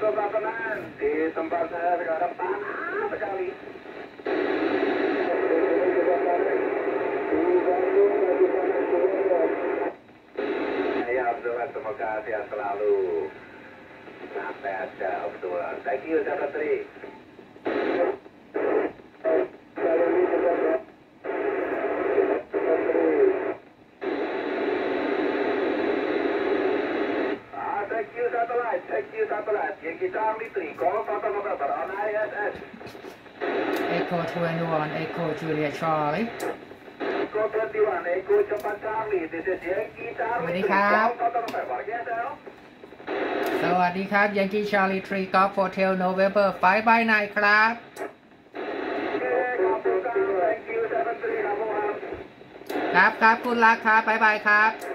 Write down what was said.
untuk Tatanan di tempat saya sekarang panas sekali. Ya Abdullah, semoga sehat selalu. Sampai aja Abdullah. Thank you Secretary. Thank you satellite. Yankee Charlie 3, call Papa November on ISS. Echo 21, Echo Julia Charlie. Echo 21, Echo Japan Charlie. This is Yankee Charlie 3, call Papa November. Yes, sir. สวัสดีครับ Yankee Charlie 3 Golf Hotel November 5 by 9 ครับ Thank you 73 ครับครับคุณรักครับบ๊ายบายครับ